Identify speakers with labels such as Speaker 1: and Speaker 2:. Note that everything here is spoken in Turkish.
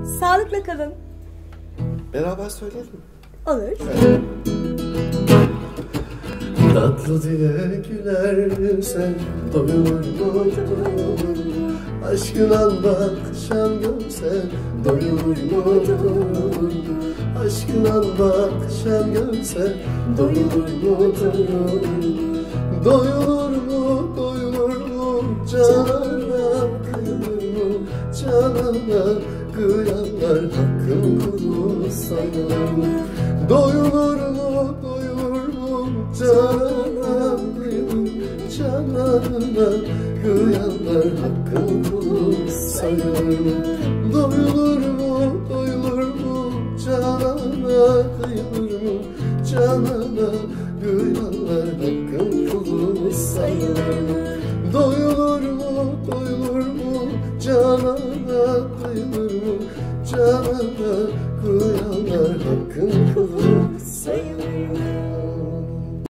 Speaker 1: Sağlıkla kalın.
Speaker 2: Beraber söyleyelim mi?
Speaker 1: Olur.
Speaker 2: Evet. Tatlı dile gülersen doyulur mu? Aşkından bakışan görsen doyulur mu? Aşkından bakışan görsen doyulur mu? Doyulur mu? Doyulur mu? Canana kıyılır mı? Canana kıyanlar hakkım kulu sayılır mı? Doyulur mu? Doyulur mu? Canana kıyılır mı? Canana kıyanlar hakkım kulu sayılır mı? Doyulur mu? Doyulur mu? Canana kıyılır mı? Canana kıyanlar hakkım kulu sayılır mı? Doyulur mu? Doyulur mu? Canana kıyılır mı? Canana kıyanlar